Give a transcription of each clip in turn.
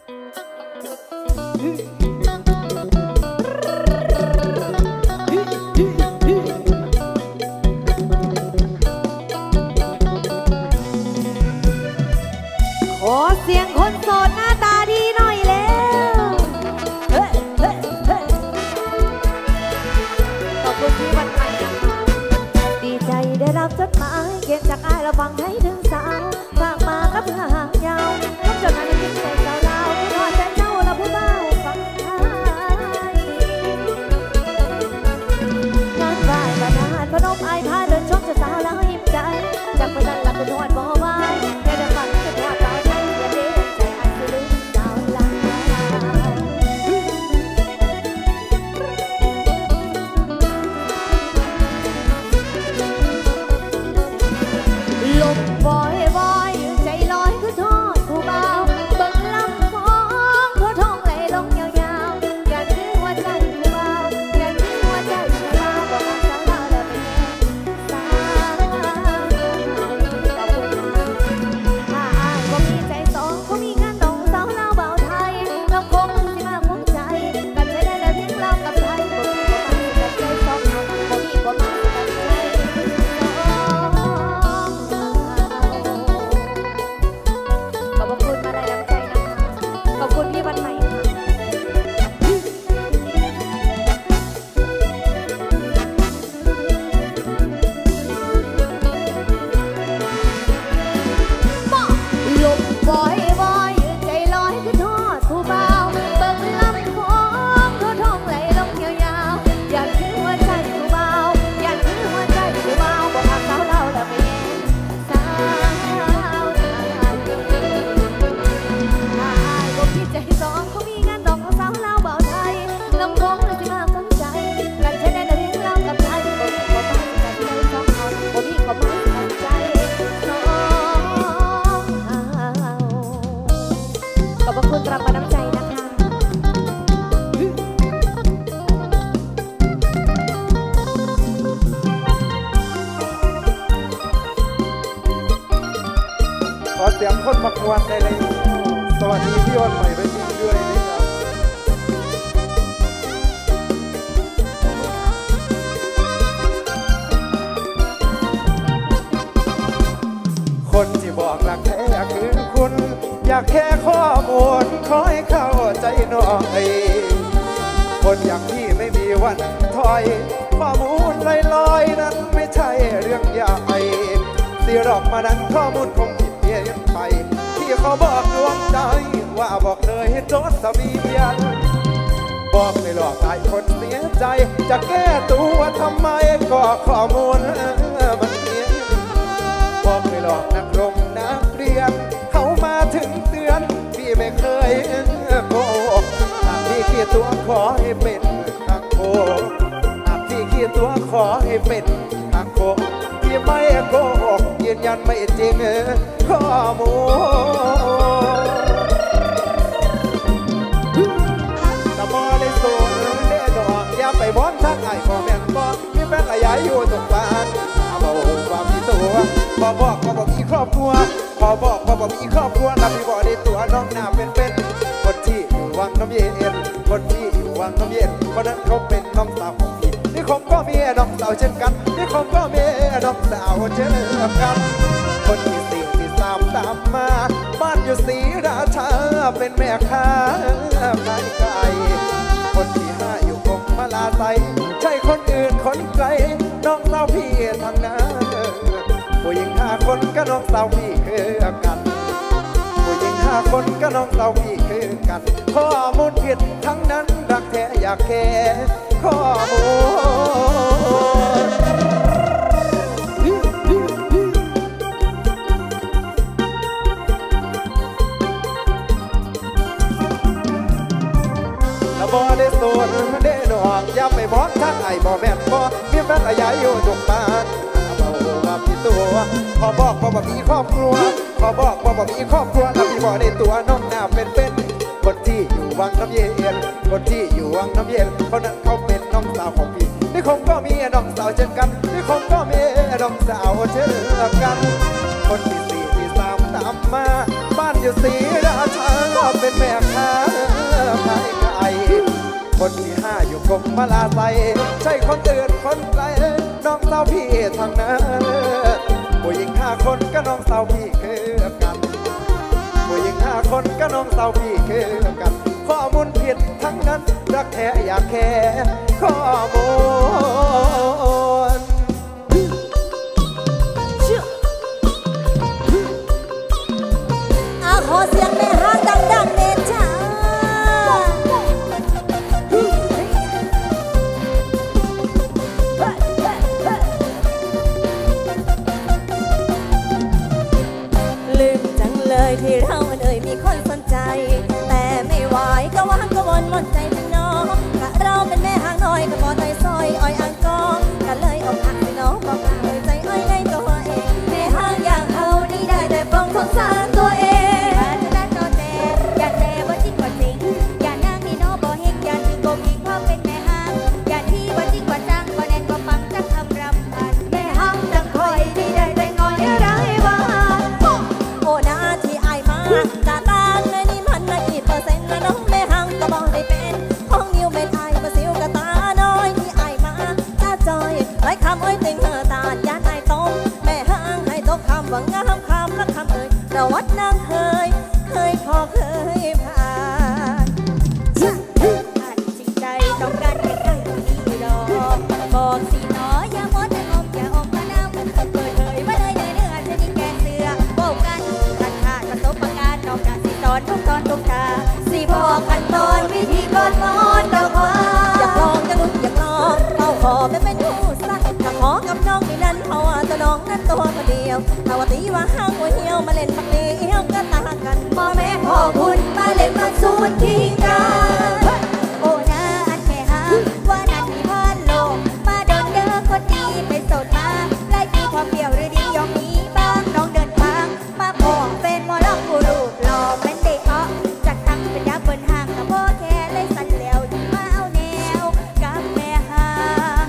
ขอเสียงคนโสดหน้าตาดีหน่อยแล้วขอบคุณที่วันใหม่นะคะดีใจได้รับจดหมายเขียนจากอ้ายและฟังให้ถึงสาวฝากมากับเพื่อหางยาวพบจดหมายในใจสาวลาวผู้ทอดใจเจ้าและผู้เบาฟังไทยงานบ่ายบ้านนาพนมไอ้พาเดินชมจะสาวแล้วยิ้มใจจากไปนั้นหลับเป็นทอดบ่ไหวแค่ได้ฟังจะทอดเราใจอย่าเด้งใจอันจะลืมสาวลาวลมบอยบอยใจลอยคือทอดผู้เบาเบิ่งลำฟองทั่วท้องไหลลงยาวๆอย่าถือหัวใจผู้เบาอย่าถือหัวใจผู้เบาบอกรักสาวลาวแล้วไปแน่สาวขอบคุณถ้าอ้ายบ่มีใจสองคงมีงานดองสาวลาวเบาไทยเราคงสิมาภูมิใจกันใจได้แล้วเพียงเรากับไทยบ่มีบ่มากับใจสองบ่มีบ่มากับใจขอบคุณมาได้น้ำใจนะคะขอบคุณพี่วันใหม่ค่ะลมบอยบอยใจลอยคือทอดผู้เบาเบิ่งลำโพงทั่วท้องไหลลงยาวๆอยากถือหัวใจผู้เบาอยากถือหัวใจผู้เบาบอกรักสาวเราแล้วไปแน่สาวไทยถ้าอ้ายบ่มีใจสองคงมีงานดอกสาวลาวเบาไทยลำโพงเลยสิมาสนใจกันใช้ได้แต่เพียงเรากับไทยบ่มีความหมายกันใจสองเราบ่มีความหมายกันใจสองขอบพระคุณรับมาน้ำใจนะคะขอเสียงคนประกวดได้เลยสวัสดีพี่วันใหม่ไปด้วยนะครับคนที่บอกรักแท้คือคุณอยากแค่ข้อมูลขอให้เข้าใจหน่อยคนอย่างพี่ไม่มีวันถอยข้อมูลลอยๆนั้นไม่ใช่เรื่องใหญ่ที่หลอกมานั้นข้อมูลคงผิดเพี้ยนไปที่เขาบอกดวงใจว่าบอกเลยให้โจทย์สวีเพียนบอกไม่หลอกใครคนเสียใจจะแก้ตัวทำไมก็ข้อมูลมันเพี้ยนบอกไม่หลอกนักลงนักเรียนเขามาถึงเตือนพี่ไม่เคยโกหกหากพี่ขี้ตัวขอให้เป็นทางโกหากพี่ขี้ตัวขอให้เป็นทางโกพี่ไม่โกหกยืนยันไม่จริงข้อมูลแต่พอได้โซ่ได้ดอกอย่าไปบ้อนทักไอ้พ่อแม่บอกมีแฟนขยายอยู่ตรงบ้านบอกว่ามีตัวบอกมีครอบครัวบอกมีครอบครัวแล้วพี่บอกได้ตัวน้องหน้าเป็นคนที่อยู่วังน้ำเย็นคนที่อยู่วังน้ำเย็นคนนั้นเขาเป็นน้องสาวของพี่นี่ผมก็มีน้องสาวเช่นกันนี่ผมก็มีน้องสาวเช่นกันคนที่สี่ที่สามตามมาบ้านอยู่ศรีราชาเป็นแม่ค้าขายไก่คนที่ห้าอยู่กรมพระลาไซใช่คนอื่นคนไกลน้องสาวพี่ทางนั้นผู้หญิง5 คนก็น้องสาวพี่คือกันผู้หญิง5 คนก็น้องสาวพี่คือกันข้อมูลผิดทั้งนั้นรักแท้อยากแค่ข้อมูลแล้วบ่ได้โสดได้ดอกอย่าไปบอกทักไอ้บ่แม่นบ่มีแฟนขยายอยู่ทุกบ้านว่าพี่ตัวขอบอกว่ามีครอบครัวขอบอกว่ามีครอบครัวแล้วพี่บอกในตัวน้องหน้าเป็นคนที่อยู่วังน้ำเย็นคนที่อยู่วังน้ำเย็นคนนั้นเขาเป็นน้องสาวของพี่นี่คงก็มีน้องสาวเช่นกันนี่คงก็มีน้องสาวเช่นกันคนที่สี่ที่สามตามมาบ้านอยู่ศรีราชาเป็นแม่ค้าขายไก่คนที่ห้าอยู่กรมมาลาไซใช่คนอื่นคนไกลน้องสาวพี่ทางนั้นผู้หญิง5 คนก็น้องสาวพี่คือกันผู้หญิง5 คนก็น้องสาวพี่คือกันข้อมูลผิดทั้งนั้นรักแท้อยากแค่ข้อมูลขอเสียงแม่ฮักดังๆเน่จ้าลืมจังเลยที่เรามีคนสนใจแต่ไม่ไหวก็ว่างก็วนหมดใจพี่น้องกะเราเป็นแม่ฮักน้อยก็บ่ต่อยซอยอ้อยอ่างกองก็เลยอกหักพี่น้องบอกลาเลยใจอ้อยในตัวเองแม่ฮักอย่างเฮานี่ได้แต่ฟังสงสารตัวเองประวัตินางเคยพอเคยผ่านอันจริงใจต้องการให้ใครดีรอบอกสิหนออย่ามดอย่าอมมะนาวเปิดเผยมาเลยเนื้อจะนี่แกเสือโบกันกันขาดประสบการณ์นอกจากสิตอนทุกตอนทุกทาสิบอกขั้นตอนวิธีก่อนมอนดอกว่าอยากลองจะลุ้นอยากลองเอาขอไม่เป็นผู้สักถ้าขอกับน้องนี่นั้นเพราะว่าตัวน้องนั้นตัวคนเดียวถ้าว่าตีว่าห้างหัวเหี่ยวมาเล่นปักเลี้ยวก็ตากันพ่อแม่พ่อคุณมาเล่นมาสู้ทิ้งกันโอ้นะอันแม่หาว่านันมีพานโลกมาโดนเด้อคนดีไปโสดมาไล่ตีความเปรี้ยวหรือดียอมมีบ้างน้องเดินทางมาบอกเป็นหมอลำผู้รูปหล่อเป็นเด็กอ้อจัดตั้งเป็นยักษ์เปิ้นห่างกับพ่อแค่เลยสั่นแล้วมาเอาแนวกับแม่หา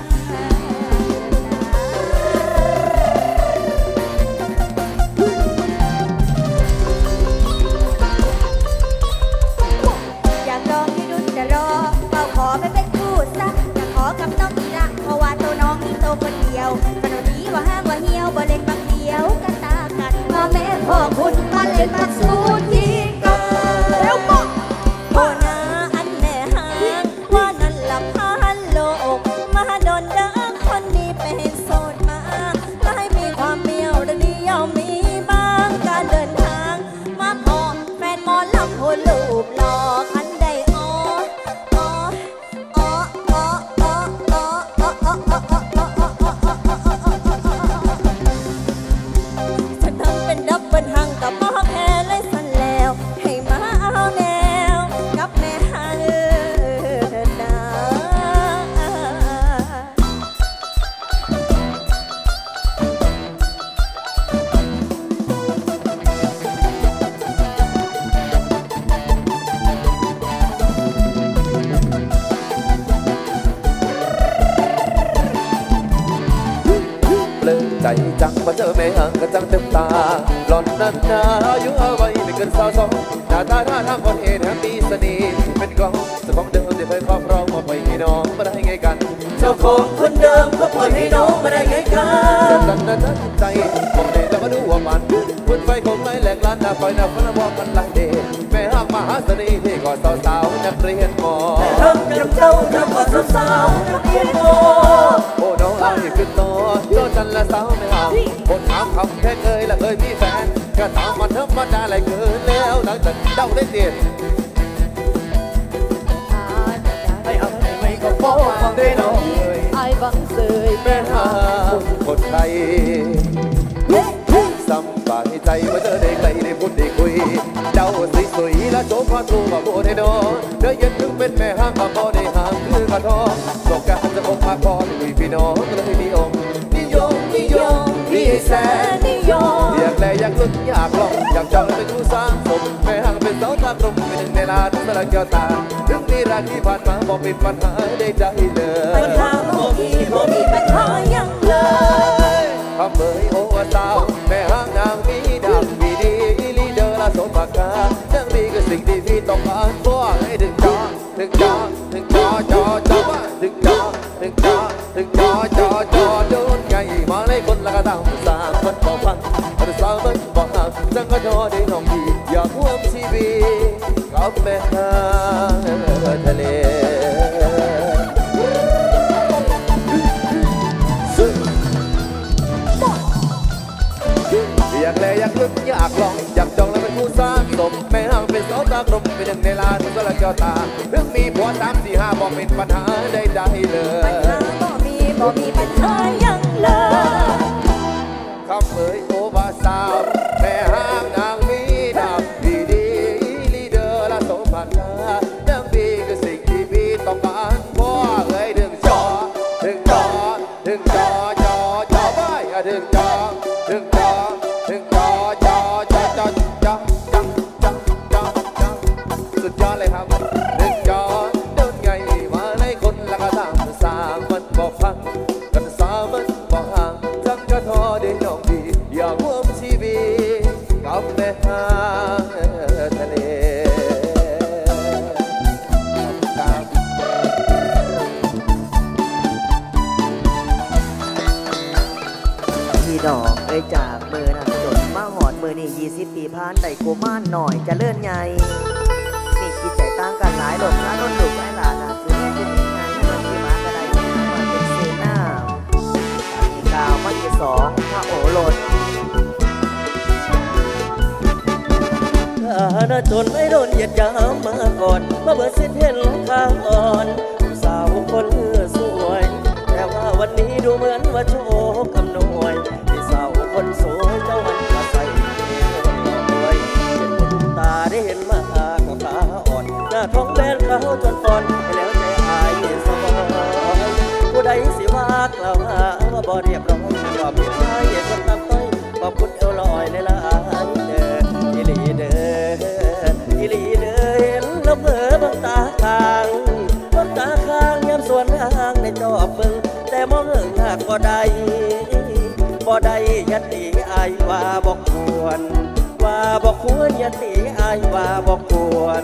คนเดียวขนมนี้ว่าห้างว่าเหี่ยวบ่เล่นบักเดียวกันตากันพ่อแม่พ่อคุณมาเล่นมาสู้ทีกันแล้วบอกโอ้นาอันแม่หางว่านั่นละพันโลกมาโดนเด้อคนนี้เป็นโสดมาให้มีความเมียวและดียอมมีบ้างการเดินทางมาพอแฟนหมอลำหัวลูบหลอกอันใดใจจังมาเจอแม่ห่างกันจังเต็มตาหล่อนนั้นนาอายุเอาไว้ไม่เกิน22หน้าตาท่าทางคนเห็นแฮปปี้สนีเป็นกองสมองเดิมที่เคยครอบครองมาปล่อยให้น้องมาได้ไงกันเจ้าของคนเดิมก็ปล่อยให้น้องมาได้ไงกันจังนั้นใจมองเด็กแล้วก็ดูว่ามันพุ่นไฟคงไม่แหลกล้านหน้าไฟหน้าฟ้าว่ามันหลังเดชแม่ห่างมหาสนีที่ก่อนสาวนักเรียนม.ทำกับเจ้าทำก่อนสาวนักเรียนม.โอ้น้องอายุขึ้นโตจันละสาวไม่เอาคนถามคำแค่เคยและเคยมีแฟนก็ถามมันเทิมมาได้อะไรเกินแล้วหลังจากเดาได้เตียนให้เอาไม่ก็ฟ้องฟังได้น้องเลยไอ้บังเสยแม่หาคนไทยสบายใจมาเจอได้ใครได้พูดได้คุยเจ้าสวยๆและโจ้ความรู้มาโบได้นอนเดินยันถึงเป็นแม่ห้างมาพอได้ห่างคือกระทองโลกการจะคงมาพอได้พี่น้องเลยนิยมพี่แสนนิยมอยากแลอยากลึกอยากลองอยากจองเป็นผู้สร้างสมแม่ห่างเป็นเสาตากลมเป็นหนึ่งในลาทุกสระแก้วตาถึงนี่รักที่ผ่านมาบอกเป็นปัญหาได้ใจเลยปัญหาโมมีปัญหายังเลยทำเมยโอ้สาวแม่ห่างนางมีดำมีดีลีเดอร์ละสมปากกานางมีก็สิสิ่งที่พี่ต้องการก็ให้ถึงจอถึงจอถึงจอจอจอว่าถึงจอถึงจอถึงจอจอจอโดนไงมาในคนละกระดังสามมันบอกฟังมันสามมันบอกห่างจังก็จอได้น้องดีอยากร่วมชีวิตกับแม่หาทะเลอยากเลยอยากลึกอยากลองอยากจองแล้วเป็นผู้สร้างสมแม่ห่างเป็นเสาตากลมเป็นหนึ่งในลานทุกละเจ้าตาเรื่องมีผัว3 4 5บอกเป็นปัญหาใดๆเลยปัญหาบ่มีปัญหายังเลยคำเอ่ยโอภาษาแม่ห้างนางมีดำดีดีลีเดอร์ละสมบัตินางดีคือสิ่งที่พี่ต้องการพ่อเอ่ยถึงจอถึงจอถึงจอจอจอไปถึงจอถึงจอถึงจอจอจอจอจอจอจอจอจอสุดยอดเลยครับถึงจอเดินไงมาในคนละก็ตามสามมันบอกฟังกันสามมันบอกห่างจังก็ทอได้น้องดีอยากร่วมชีวิตกับแม่หาทะเลพี่ดอกเอ้ยจากมือนะจนมาหอดมือนี่20 ปีผ่านได้กูม่านหน่อยจะเลื่อนไงนี่คิดใจตั้งกันหลายหลบนะรถหลุกไอ้หลานนะคือแม่จะมีงานให้มันที่มากระไดมาเป็นเซน่าอีกาวมาที่2ถ้าโอรถถ้าจนไม่โดนเหยียดยามมาก่อนมาเบิดสิ้นเห็นข้างอ่อนสาวคนสวยแต่ว่าวันนี้ดูเหมือนว่าโชคคำนวยที่สาวคนสวยเจ้าหันมาใส่รวยเป็นคนตาได้เห็นมากับตาอ่อนหน้าท้องแบนเขาจนฟอนให้แล้วใจอายสบายผู้ใดสิว่ากล่าวหาว่าบ่เรียบร้อยยอมผิดพลาดเหยียดคนตามต้อยขอบคุณเอวลอยในลายเด้ออีหลีเด้ออีหลีเด้อเห็นแล้วเผลอบางตาข้างบางตาข้างยามสวนทางในจอบมึงแต่มองเหิงหากบ่ได้ยัดตีอายว่าบอกควรว่าบอกควรยัดตีอายว่าบอกควร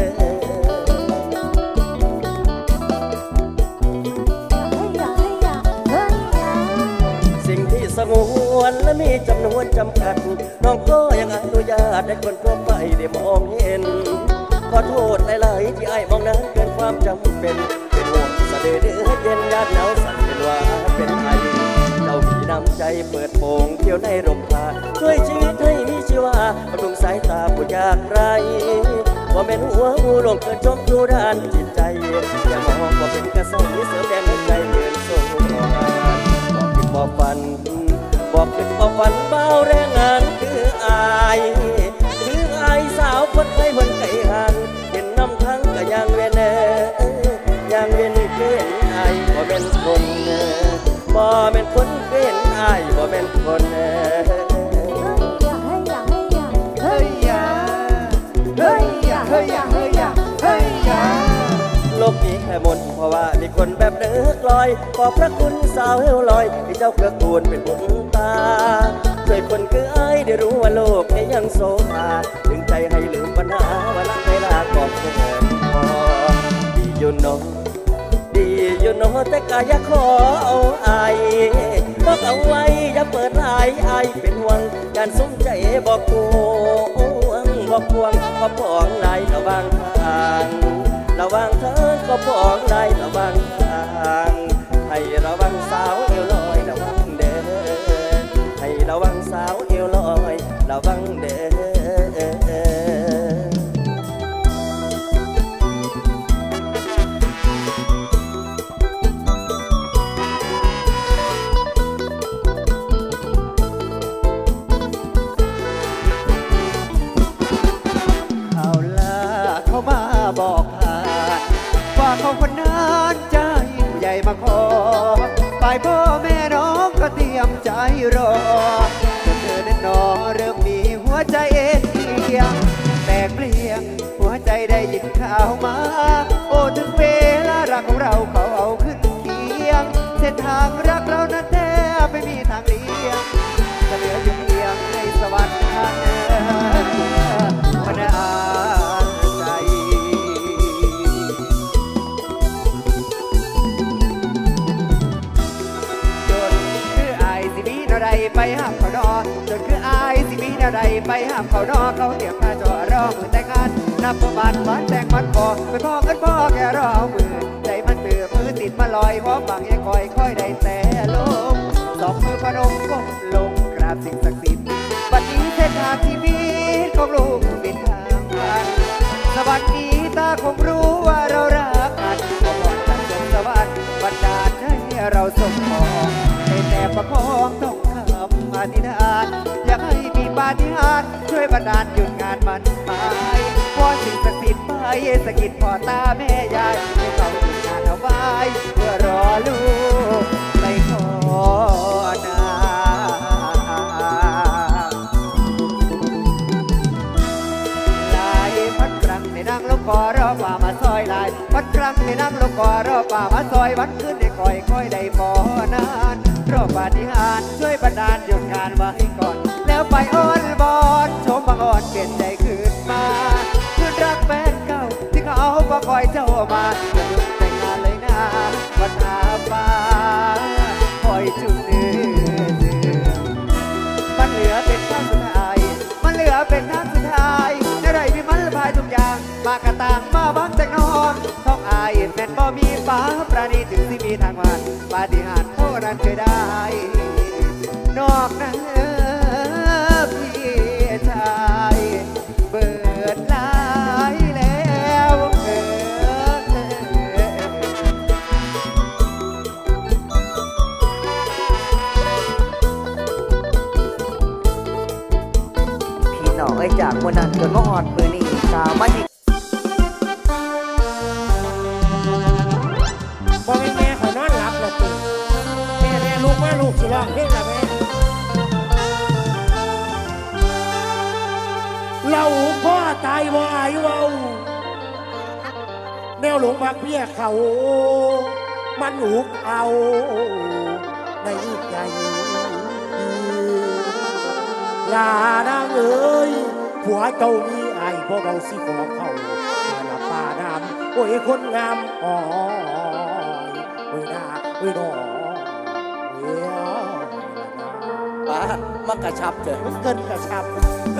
สิ่งที่สงวนและมีจำนวนจำกัดน้องก็ยังอนุญาตให้คนทั่วไปได้มองเห็นขอโทษหลายๆที่อายมองนั้นเกินความจำเป็นเป็นห่วงสะดือเดือเย็นยาดหนาวสั่นเป็นว่าเป็นไอเจ้ามีน้ำใจเปิดโปงเที่ยวในร่มผ้าช่วยชีวิตให้มีชีวาบำรุงสายตาผู้ยากไร้ว่าเป็นหัวงูหลงเกิดจมดูด้านจิตใจอย่ามองว่าเป็นกระสังเสริมแดงให้ใจเดินส่งบอกผิดบอกฝันบอกผิดบอกฝันเบาแรงงานคืออายสาวคนไทยคนไก่หันเห็นน้ำทั้งก็ยังเวนยังเวนเกินอายบ่เป็นคนบ่เป็นคนเกินอายบ่เป็นคนเฮ้ยอย่าเฮ้ยอย่าเฮ้ยอย่าเฮ้ยอย่าเฮ้ยอย่าเฮ้ยอย่าเฮ้ยอย่าโลกนี้แค่หมดเพราะว่ามีคนแบบเนื้อลอยขอบพระคุณสาวเฮลลอยที่เจ้าเกื้อกูลเป็นบุญตาช่วยคนคืออายได้รู้ว่าโลกนี้ยังโศกาถึงใจให้ลืมปัญหาว่าละเวลาก่อนเกินพอดีอยู่น้องดีอยู่น้องแต่กายขอเอาอายบอกเอาไว้อย่าเปิดลายอายเป็นห่วงการสมใจบอกพวงบอกพวงก็พองลายระวังทางระวังเธอก็พองลายระวังทางให้ระวังสาวเอวลอยระวังเด้อให้ระวังสาวเอวลอยระวังเด้อเขามาบอกผ่านว่าเขาคนนั้นจะยิ่งใหญ่มาขอฝ่ายพ่อแม่น้องก็เตรียมใจรอจนเธอนั้นนอเริ่มมีหัวใจเอ็นเอียงแตกเปลี่ยนหัวใจได้ยินข่าวมาโอ้ถึงเวลารักของเราเขาเอาขึ้นเคียงเส้นทางรักเรานั้นแทบไม่มีทางเลี่ยงจะเหลืออยู่เพียงในสวรรค์ทางเดินพนาไปห้ามเขานอเขาเตรียมมาจ่อรอมือแต่งงานนับประมาณวันแต่งมันพอไปพ่อกันพ่อแกรอมือใจมันตื่นมือติดมาลอยพร้อมบางยังคอยค่อยได้แต่ลมสองมือพนมก้มลงกราบสิ่งศักดิ์สิทธิ์บัดนี้เส้นทางชีวิตของลูกเป็นทางผ่านสวัสดีตาคงรู้ว่าเรารักกันขอพรจากสวงสวรรค์บันดาลให้เราสมปองให้แต่ประคองต้องคำอธิษฐานอยากให้มีปาฏิหาริย์ช่วยบันดาลหยุดงานมันไปพอสิ่งศักดิ์สิทธิ์ไปสะกิดพ่อตาแม่ยายให้เขาหยุดงานเอาไว้เพื่อรอลูกไปขอนานั่งลงกอรอป่ามาซอยลายวัดครั้งในนั่งลงกอรอป่ามาซอยวันขึ้นในคอยได้พอนานรอปาฏิหาริย์ช่วยบันดาลหยุดงานไว้ก่อนแล้วไปอ้อนบอนชมบังอ่อนเปลี่ยนใจคืนมาคืนรักแฟนเก่าที่เขาก็คอยเจ้ามาจะหยุดแต่งงานเลยนะวันอาฟ้าคอยจุดเดือดมันเหลือเป็นครั้งสุดท้ายมันเหลือเป็นครั้งสุดท้ายอะไรพี่มันพายทุกอย่างมากระต่างมาบังจากนอนท้องอายแม่นบ่มีฟ้าปราณีถึงที่มีทางวันปาฏิหาริย์โอ้นั้นเคยได้นอกนั้นพี่ชายเบิดลายแล้วพี่น้องจากวันนั้นจนมาอ่อนมือนี่ตามาอีกพอแม่เขานอนหลับแล้วตื่นแม่ลูกมาลูกสิร้องเพลงละแม่เราพ่อตายว่าอายุเอาแนวหลวงพักเพี้ยเขามันหุกเอาในใจลานางเอ๋ยผัวเจ้ามีไอ้พวกเราสิขอเข้าละป่าดำโอ้ยคนงามอ๋อโอ้ยหน้าโอ้ยน้อเอ้ยป้ามันกระชับเถอะมันเกินกระชับ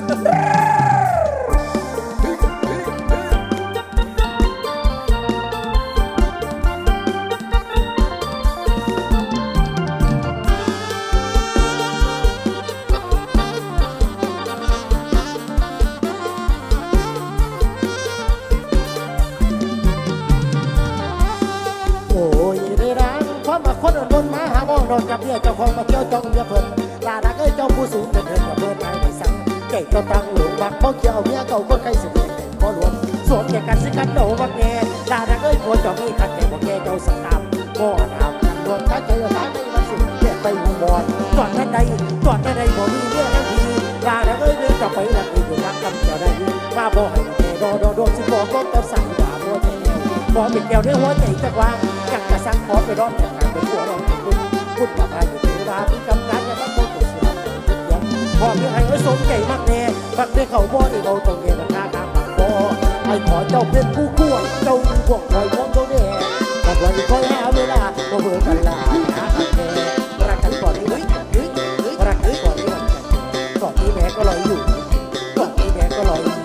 คนโดนมาหาโมงโดนกับเบี้ยเจ้าของมาเที่ยวจ้องเบี้ยเพิ่นลาดักเอ้ยเจ้าผู้สูงเดินกับเพิ่นไปในสังเก่งตัวตังหลวงบักเพราะเกี่ยวเมียเก่าคนใครสิเก่งพอหลวงสวมแก่กันสิกันโดบักแง่ลาดักเอ้ยโคจองนี่ขัดแก่บ่แก่เจ้าสังตามบ่นามกันรวมทั้งใจตายไม่มาสิเรียกไปหูบอลก่อนท่านใดบ่มีเรื่องทั้งทีลาดักเอ้ยเดินกลับไปหลักอยู่รักกับเจ้าได้มาบ่ให้แก่โดสิบ่ก็ต้องสั่งด่าบ่ใจแนวบ่เป็นแก้วเนื้อหัวใจจักว่าอยากจะสั่งขอไปร้อนจากการเป็นหัวเราพูดกับใครอยู่ที่ร้านที่กำนันจะต้องโดนตัวเสียพอมีให้ไว้สมใจมากแน่บักได้เขาบ่ได้เราตรงเงี้ยราคาการบักบ่ไอ้ขอเจ้าเป็นผู้กู้เจ้าพวกคอยมองเจ้าแน่กับวันคอยหาเวลาบ่เบื่อกันละหากันแน่รักกันก่อนนี้รักกันก่อนนี้ก่อนนี้แม่ก็ลอยอยู่ก่อนนี้แม่ก็ลอยอยู่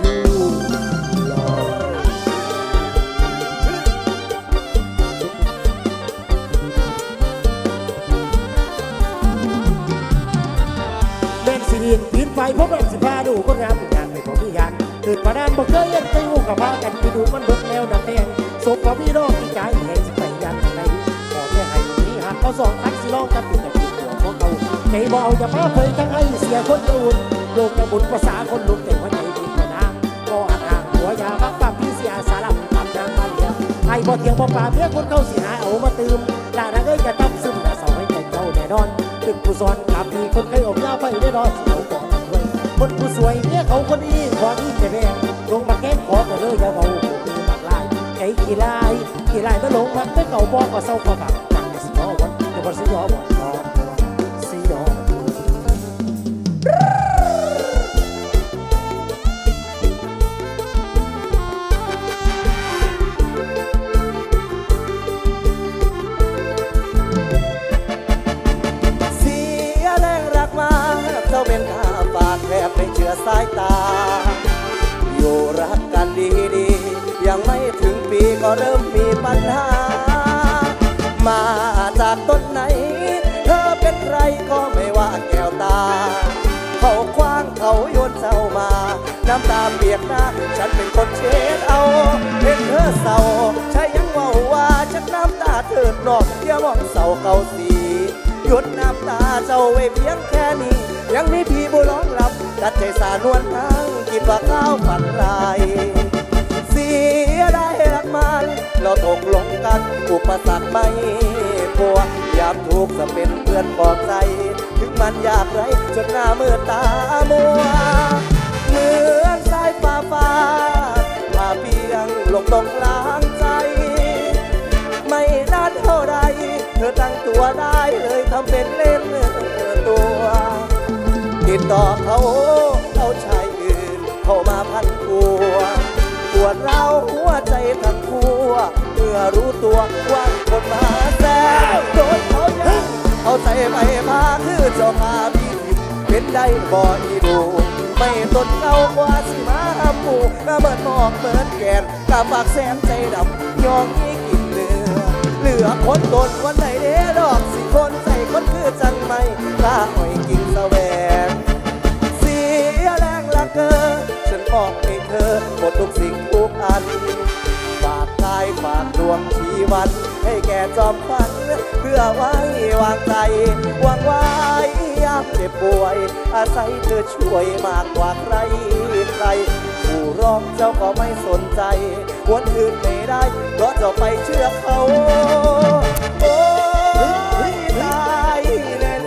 ปีนไฟพบแบบสิพาดูคนงามเป็นงานไม่พอมีงานตื่นมาด้านบ่เคยยันไปงูกับพากันไปดูมันเบิกแล้วดังแดงศพว่ามีโรคที่ใจแห่งสิไปยันทางไหนขอแค่ให้นี้หากเขาสองทักสิลองกันเป็นแต่กินหัวของเขาใจเบาจะมาเคยทั้งให้เสียคนอุ่นโลกกระบุญภาษาคนลุกแต่หัวใจดีกว่าน้ำก็ห่างหัวยาบักปั๊มพี่เสียสาลับทำนางมาเลี้ยงไอ้บ่เถียงบ่ป่าเมียคนเขาสิหาเอามาตื่มลาดังเอ้ยจะตั้มซึมแต่เสาให้ใจเจ้าแน่นอนตึกผู้สอนกับพี่คนเคยอบยาไปได้รอดเอาก่อนคนผู้สวยเนี่ยเขาคนนี้ขอนี้จะแดงลงมาแก้ขอแต่เลยอย่าเบามีหมากลายไอ้กี่ลายก็ลงมาแต่เก่าบอกก็เศร้าก็แบบจังสิยอวันจะบอกสิยอวันสิยอเสียแรงรักมาเจ้าเป็นข้าฝากแทบไม่เชื่อสายตาอยู่รักกันดีๆยังไม่ถึงปีก็เริ่มมีปัญหามาจากต้นไหนเธอเป็นใครก็ไม่ว่าแก้วตาเขาคว้างเขาโยนเศร้ามาน้ำตาเปียกหน้าฉันเป็นคนเช็ดเอาเห็นเธอเศร้าใช่ยังว่าฉันน้ำตาเถิดนอกอย่ามองเศร้าเก่าสีหยุดน้ำตาเจ้าไว้เพียงแค่นี้ยังมีพี่บุร้องรับกัดใจสานวนทางคิดว่าข้าวฝันลายเสียได้รักมันเราตกลงกันอุปสรรคไม่กลัวยามทุกข์จะเป็นเพื่อนปลอบใจถึงมันยากไรจนหน้ามืดตามัวเหมือนสายฟ้าพาเพียงลงตรงกลางใจไม่นานเท่าไรเธอตั้งตัวได้เลยทำเป็นเล่นตัวติดต่อเขาเอาชายอื่นเข้ามาพันกัวปวดร้าวหัวใจทั้งคู่เมื่อรู้ตัวว่าคนมาแซงโดนเขายังเอาใจไปพาคือเจ้าพาพี่เป็นได้บ่อีดูไม่ต้นเก่ากว่าสิมาหมู่ก็เหมือนหมอกเหมือนแกนกาฝากแสนใจดำยองนี้กินเหลือคนตนวันไหนเด้ดอกสิคนใจคนคือจังไม่กล้าอ่อยกินแสวงเสียแรงละเกอฉันมอบให้เธอหมดทุกสิ่งทุกอันฝากกายฝากดวงชีวันให้แก่จอมขวัญเพื่อไว้วางใจหวังไว้ยามเจ็บป่วยอาศัยเธอช่วยมากกว่าใครผู้ร้องเจ้าก็ไม่สนใจวนอื่นไม่ได้เพราะเจ้าไปเชื่อเขาโอ้ยตายแน่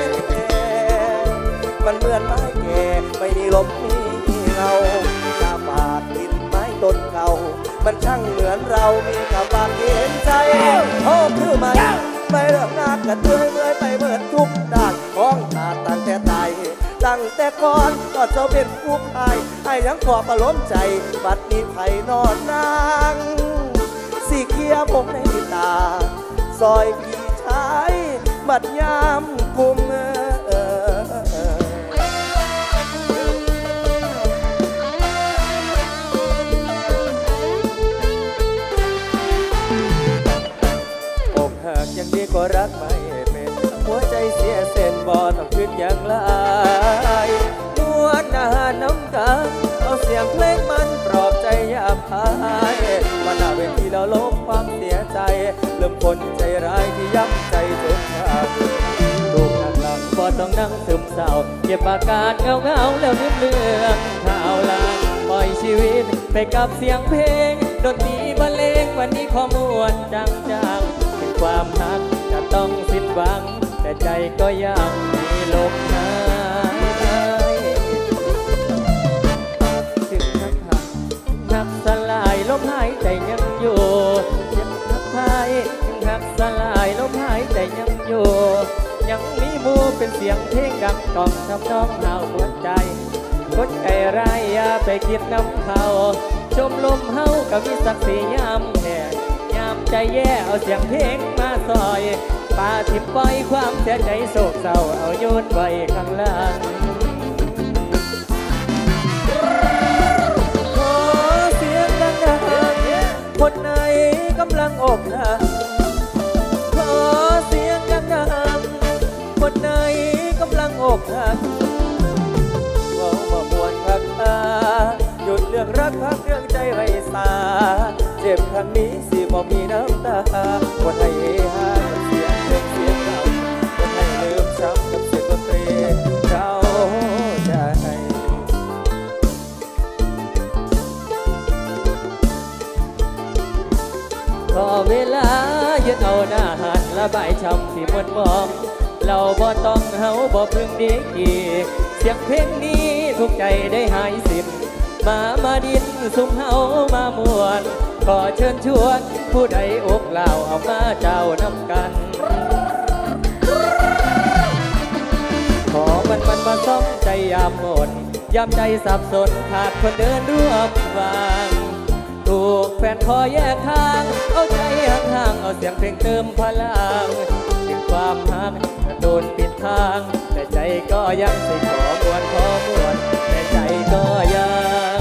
ๆมันเหมือนไม้แก่ไม่มีลมมีเงาตาบาดกินไม้ต้นเก่ามันช่างเหมือนเรามีกับปากเห็นใจโอ้คือมันไม่เริ่มนักกันเมื่อยไปเหมือนทุกด้านของขาดตั้งแต่ตายตั้งแต่ก่อนก็เจ้าเป็นผู้พายให้ยังขอบประล้นใจบัดนี้ไผ่นอนนางสีเขียวผมในตาซอยพี่ชายบัดยามกุมอกหักยังดีก็รักไม่เป็นหัวใจเสียเส้นบ่ต้องขึ้นอย่างลายนวดหน้าน้ำตาเอาเสียงเพลงมันปลอบใจยามพายมาหน้าเวทีแล้วลบความเสียใจเริ่มคนใจร้ายที่ย้ำใจจนขาดลูกนั่งหลังบ่ต้องนั่งซึมเศร้าเก็บอาการเงาแล้วนึกเรื่องข่าวลางปล่อยชีวิตไปกับเสียงเพลงดนตรีบรรเลงวันนี้ขอมวนจังเป็นความหักจะต้องสิ้นหวังแต่ใจก็ยังมีลมหายถึงหักสลายลมหายใจยังอยู่ยังหักพายถึงหักสลายลมหายใจยังอยู่ยังมีมูเป็นเสียงเพลงดังกล่อมทำน้องหาวหัวใจคนใจร้ายอย่าไปคิดน้ำเขาชมลมเฮากับมีศักดิ์ศรียามแห่ยามใจแย่เอาเสียงเพลงมาซอยป่าทิมปล่อยความเสียใจโศกเศร้าเอาโยนไว้ข้างล่างขอเสียงดังๆคนไหนกำลังอกหักขอเสียงดังๆคนไหนกำลังอกหักว่าบ่มวนพักตาหยุดเรื่องรักพักเรื่องใจไร้สาเจ็บครั้งนี้สิบ่มีน้ำตาคนให้เฮฮากับเสียงเพลงเสียงเราคนให้ลืมช้ำกับเสียงดนตรีเราใจขอเวลายืนเอาหน้าหันระบายช้ำที่มวนมองเราบ่ต้องเฮาบ่พึ่งดีกี่เสียงเพลงนี้ทุกใจได้หายสิ้นมาดินสุ่มเฮามามวนขอเชิญชวนผู้ใดอกเหล่าเอามาเจ้านำกันขอมันมาซ่อมใจยามหมดยามใจสับสนขาดคนเดินร่วมวางถูกแฟนคอแยกทางเอาใจห่างๆเอาเสียงเพลงเติมพลังความหักโดนปิดทางแต่ใจก็ยังสิขอมวนแต่ใจก็ยัง